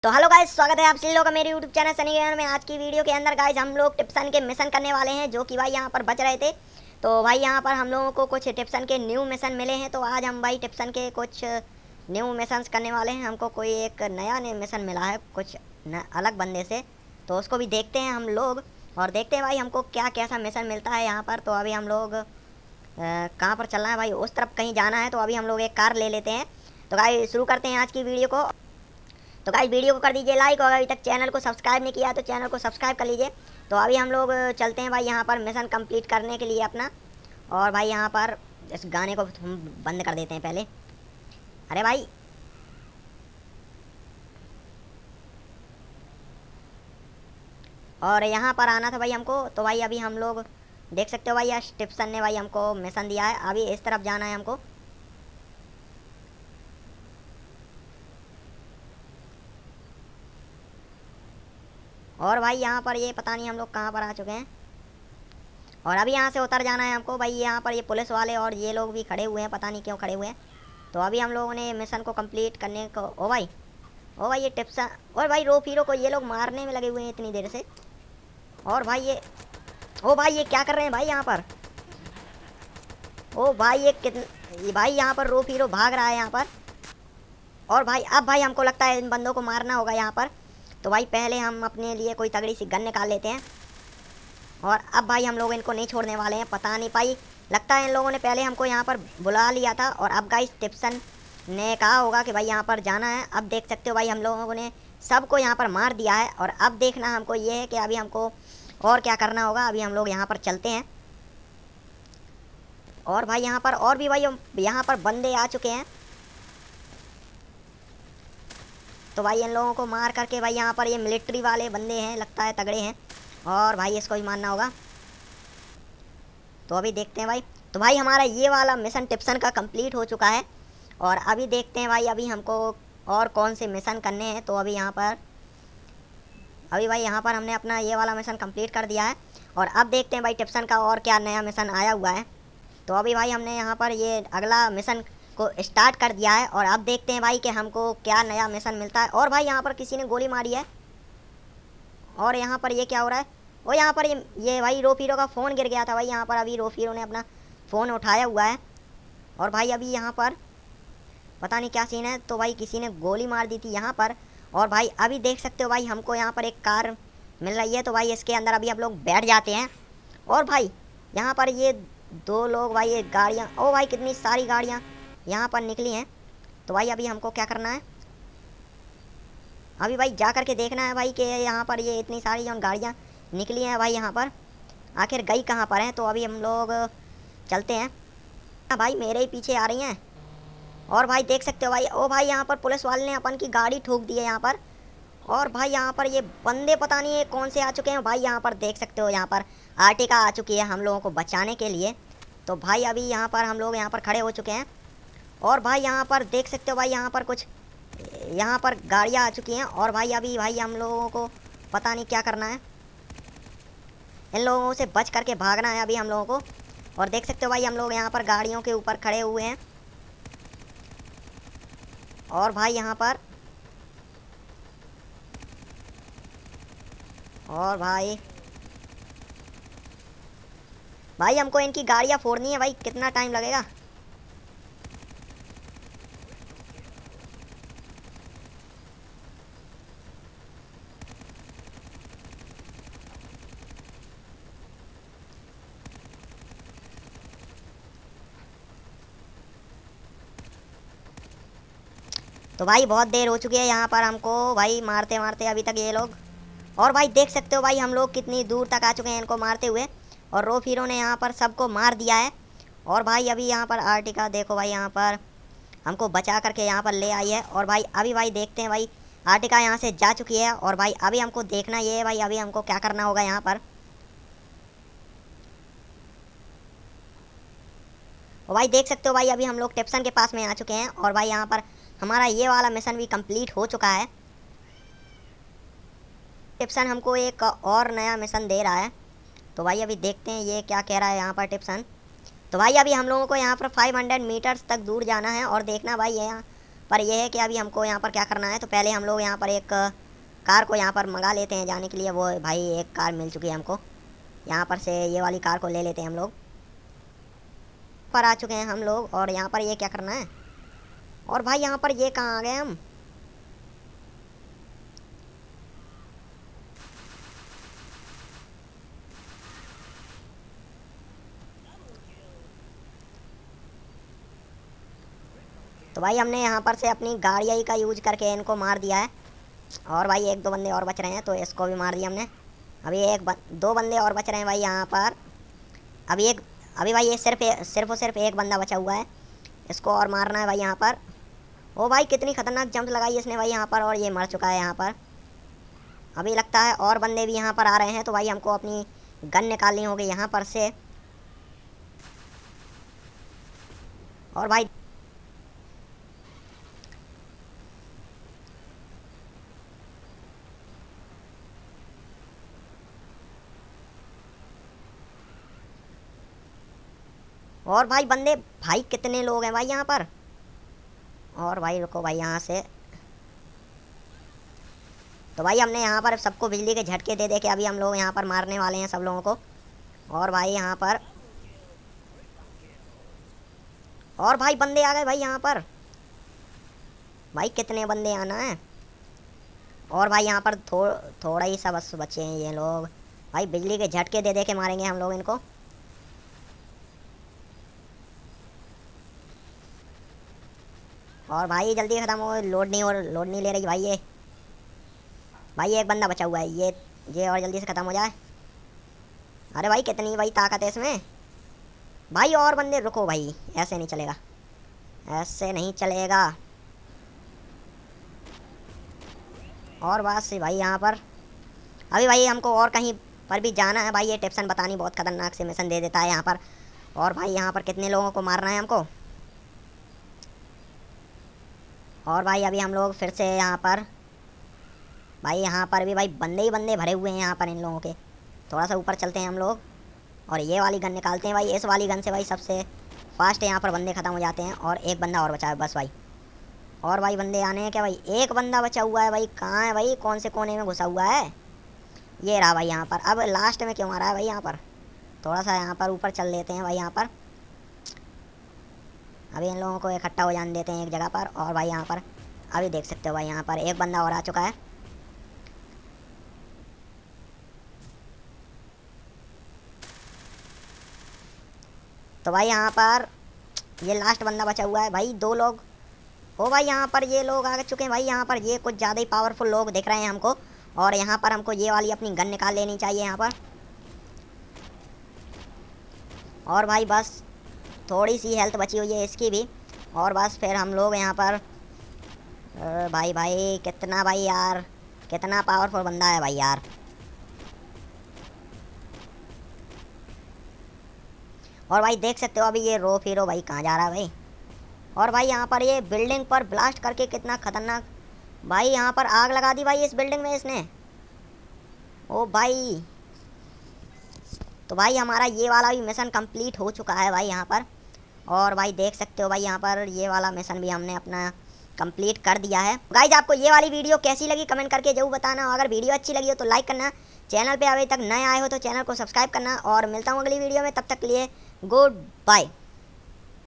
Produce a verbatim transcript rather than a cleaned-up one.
तो hello guys, स्वागत है आप सभी लोगों का मेरे यूट्यूब चैनल सनी गेमर में। आज की वीडियो के अंदर गाइस हम लोग टिप्सन के मिशन करने वाले हैं, जो कि भाई यहाँ पर बच रहे थे। तो भाई यहाँ पर हम लोगों को कुछ टिप्सन के न्यू मिशन मिले हैं, तो आज हम भाई टिप्सन के कुछ न्यू मिशंस करने वाले हैं। हमको कोई एक नया नया मिशन मिला है कुछ न, अलग बंदे से, तो उसको भी देखते हैं हम लोग और देखते हैं भाई हमको क्या कैसा मिशन मिलता है यहाँ पर। तो अभी हम लोग कहाँ पर चलना है भाई, उस तरफ कहीं जाना है। तो अभी हम लोग एक कार ले लेते हैं। तो गाइस शुरू करते हैं आज की वीडियो को। तो गाइस वीडियो को कर दीजिए लाइक, और अभी तक चैनल को सब्सक्राइब नहीं किया तो चैनल को सब्सक्राइब कर लीजिए। तो अभी हम लोग चलते हैं भाई यहाँ पर मिशन कंप्लीट करने के लिए अपना। और भाई यहाँ पर इस गाने को हम बंद कर देते हैं पहले। अरे भाई और यहाँ पर आना था भाई हमको। तो भाई अभी हम लोग देख सकते हो भाई यार टिप्सन ने भाई हमको मिशन दिया है, अभी इस तरफ जाना है हमको। और भाई यहाँ पर ये पता नहीं हम लोग कहाँ पर आ चुके हैं, और अभी यहाँ से उतर जाना है हमको भाई। यहाँ पर ये पुलिस वाले और ये लोग भी खड़े हुए हैं, पता नहीं क्यों खड़े हुए हैं। तो अभी हम लोगों ने मिशन को कंप्लीट करने को ओ भाई ओ भाई ये टिप्सन और भाई रो हीरो को ये लोग मारने में लगे हुए हैं इतनी देर से। और भाई ये ओ भाई ये क्या कर रहे हैं भाई यहाँ पर। ओ भाई ये कितने भाई यहाँ पर रो हीरो भाग रहा है यहाँ पर। और भाई अब भाई हमको लगता है इन बंदों को मारना होगा यहाँ पर। तो भाई पहले हम अपने लिए कोई तगड़ी सी गन निकाल लेते हैं, और अब भाई हम लोग इनको नहीं छोड़ने वाले हैं। पता नहीं भाई, लगता है इन लोगों ने पहले हमको यहाँ पर बुला लिया था, और अब गाइस टिप्सन ने कहा होगा कि भाई यहाँ पर जाना है। अब देख सकते हो भाई हम लोगों ने सबको यहाँ पर मार दिया है, और अब देखना हमको ये है कि अभी हमको और क्या करना होगा। अभी हम लोग यहाँ पर चलते हैं, और भाई यहाँ पर और भी भाई यहाँ पर बंदे आ चुके हैं। तो भाई इन लोगों को मार करके भाई यहाँ पर ये मिलिट्री वाले बंदे हैं, लगता है तगड़े हैं, और भाई इसको भी मारना होगा। तो अभी देखते हैं भाई। तो भाई हमारा ये वाला मिशन टिप्सन का कंप्लीट हो चुका है, और अभी देखते हैं भाई अभी हमको और कौन से मिशन करने हैं। तो अभी यहाँ पर अभी भाई यहाँ पर हमने अपना ये वाला मिशन कंप्लीट कर दिया है, और अब देखते हैं भाई टिप्सन का और क्या नया मिशन आया हुआ है। तो अभी भाई हमने यहाँ पर ये अगला मिशन को स्टार्ट कर दिया है, और अब देखते हैं भाई कि हमको क्या नया मिशन मिलता है। और भाई यहाँ पर किसी ने गोली मारी है, और यहाँ पर ये क्या हो रहा है। और यहाँ पर ये ये भाई रोफीरो का फ़ोन गिर गया था भाई यहाँ पर। अभी रोफीरो ने अपना फ़ोन उठाया हुआ है, और भाई अभी यहाँ पर पता नहीं क्या सीन है। तो भाई किसी ने गोली मार दी थी यहाँ पर। और भाई अभी देख सकते हो भाई हमको यहाँ पर एक कार मिल रही है। तो भाई इसके अंदर अभी हम लोग बैठ जाते हैं, और भाई यहाँ पर ये दो लोग भाई ये गाड़ियाँ, ओ भाई कितनी सारी गाड़ियाँ यहाँ पर निकली हैं। तो भाई अभी हमको क्या करना है, अभी भाई जा कर के देखना है भाई कि यहाँ पर ये इतनी सारी जो गाड़ियाँ निकली हैं भाई यहाँ पर आखिर गई कहाँ पर हैं। तो अभी हम लोग चलते हैं। हाँ भाई मेरे ही पीछे आ रही हैं, और भाई देख सकते हो भाई ओ भाई यहाँ पर पुलिस वाले ने अपन की गाड़ी ठोक दी है यहाँ पर। और भाई यहाँ पर ये बंदे पता नहीं है कौन से आ चुके हैं भाई। यहाँ पर देख सकते हो यहाँ पर आर्टिका आ चुकी है हम लोगों को बचाने के लिए। तो भाई अभी यहाँ पर हम लोग यहाँ पर खड़े हो चुके हैं, और भाई यहाँ पर देख सकते हो भाई यहाँ पर कुछ यहाँ पर गाड़ियाँ आ चुकी हैं। और भाई अभी भाई हम लोगों को पता नहीं क्या करना है, इन लोगों से बच करके भागना है अभी हम लोगों को। और देख सकते हो भाई हम लोग यहाँ पर गाड़ियों के ऊपर खड़े हुए हैं, और भाई यहाँ पर और भाई भाई हमको इनकी गाड़ियाँ फोड़नी है भाई, कितना टाइम लगेगा। तो भाई बहुत देर हो चुकी है यहाँ पर हमको भाई मारते मारते अभी तक ये लोग। और भाई देख सकते हो भाई हम लोग कितनी दूर तक आ चुके हैं इनको मारते हुए, और रो हीरो ने यहाँ पर सबको मार दिया है। और भाई अभी यहाँ पर आर्टिका देखो भाई यहाँ पर हमको बचा करके यहाँ पर ले आई है। और भाई अभी भाई देखते हैं भाई आर्टिका यहाँ से जा चुकी है, और भाई अभी हमको देखना ये है भाई अभी हमको क्या करना होगा यहाँ पर। और भाई देख सकते हो भाई अभी हम लोग टिप्सन के पास में आ चुके हैं, और भाई यहाँ पर हमारा ये वाला मिशन भी कंप्लीट हो चुका है। टिप्सन हमको एक और नया मिशन दे रहा है। तो भाई अभी देखते हैं ये क्या कह रहा है यहाँ पर टिप्सन। तो भाई अभी हम लोगों को यहाँ पर पाँच सौ मीटर्स तक दूर जाना है, और देखना भाई यहाँ पर यह है कि अभी हमको यहाँ पर क्या करना है, तो पहले हम लोग यहाँ पर एक कार को यहाँ पर मंगा लेते हैं जाने के लिए। वो भाई एक कार मिल चुकी है हमको, यहाँ पर से ये वाली कार को ले लेते हैं हम लोग। पर आ चुके हैं हम लोग और यहाँ पर ये क्या करना है, और भाई यहाँ पर ये कहाँ आ गए हम। तो भाई हमने यहाँ पर से अपनी गाड़ियाँ का यूज करके इनको मार दिया है, और भाई एक दो बंदे और बच रहे हैं तो इसको भी मार दिया हमने। अभी एक बन, दो बंदे और बच रहे हैं भाई यहाँ पर। अभी एक अभी भाई ये सिर्फ सिर्फ और सिर्फ एक बंदा बचा हुआ है, इसको और मारना है भाई यहाँ पर। ओ भाई कितनी खतरनाक जंप लगाई इसने भाई यहाँ पर, और ये मर चुका है यहाँ पर। अभी लगता है और बंदे भी यहाँ पर आ रहे हैं, तो भाई हमको अपनी गन निकालनी होगी यहाँ पर से। और भाई और भाई बंदे भाई कितने लोग हैं भाई यहाँ पर। और भाई रुको भाई यहाँ से, तो भाई हमने यहाँ पर सबको बिजली के झटके दे दे के अभी हम लोग यहाँ पर मारने वाले हैं सब लोगों को। और भाई यहाँ पर और भाई बंदे आ गए भाई यहाँ पर। भाई कितने बंदे आना है, और भाई यहाँ पर थो, थोड़ा ही सा बस बचे हैं ये लोग। भाई बिजली के झटके दे दे के मारेंगे हम लोग इनको। और भाई जल्दी ख़त्म हो, लोड नहीं हो लोड नहीं ले रही भाई ये। भाई एक बंदा बचा हुआ है, ये ये और जल्दी से ख़त्म हो जाए। अरे भाई कितनी भाई ताकत है इसमें भाई। और बंदे रुको भाई, ऐसे नहीं चलेगा, ऐसे नहीं चलेगा। और बस भाई यहाँ पर अभी भाई हमको और कहीं पर भी जाना है भाई। ये टिप्सन बतानी बहुत ख़तरनाक से मिशन दे देता है यहाँ पर। और भाई यहाँ पर कितने लोगों को मारना है हमको। और भाई अभी हम लोग फिर से यहाँ पर भाई यहाँ पर भी भाई बंदे ही बंदे भरे हुए हैं यहाँ पर इन लोगों के। थोड़ा सा ऊपर चलते हैं हम लोग और ये वाली गन निकालते हैं भाई। इस वाली गन से भाई सबसे फास्ट यहाँ पर बंदे ख़त्म हो जाते हैं। और एक बंदा और बचा है बस भाई। और भाई बंदे आने हैं क्या भाई। एक बंदा बचा हुआ है भाई, कहाँ है भाई, कौन से कोने में घुसा हुआ है। ये रहा भाई यहाँ पर। अब लास्ट में क्यों आ रहा है भाई यहाँ पर। थोड़ा सा यहाँ पर ऊपर चल लेते हैं भाई यहाँ पर। अभी इन लोगों को इकट्ठा हो जाने देते हैं एक जगह पर। और भाई यहाँ पर अभी देख सकते हो भाई यहाँ पर एक बंदा और आ चुका है। तो भाई यहाँ पर ये लास्ट बंदा बचा हुआ है भाई। दो लोग ओ भाई यहाँ पर ये लोग आ चुके हैं भाई यहाँ पर। ये कुछ ज़्यादा ही पावरफुल लोग दिख रहे हैं हमको। और यहाँ पर हमको ये वाली अपनी गन निकाल लेनी चाहिए यहाँ पर। और भाई बस थोड़ी सी हेल्थ बची हुई है इसकी भी। और बस फिर हम लोग यहाँ पर भाई भाई कितना भाई यार, कितना पावरफुल बंदा है भाई यार। और भाई देख सकते हो अभी ये रो फिरो भाई कहाँ जा रहा है भाई। और भाई यहाँ पर ये बिल्डिंग पर ब्लास्ट करके कितना खतरनाक भाई यहाँ पर आग लगा दी भाई इस बिल्डिंग में इसने। ओ भाई तो भाई हमारा ये वाला भी मिशन कंप्लीट हो चुका है भाई यहाँ पर। और भाई देख सकते हो भाई यहाँ पर ये वाला मिशन भी हमने अपना कंप्लीट कर दिया है। गाइज आपको ये वाली वीडियो कैसी लगी कमेंट करके जरूर बताना। अगर वीडियो अच्छी लगी हो तो लाइक करना, चैनल पे अभी तक नए आए हो तो चैनल को सब्सक्राइब करना। और मिलता हूँ अगली वीडियो में, तब तक के लिए गुड बाय।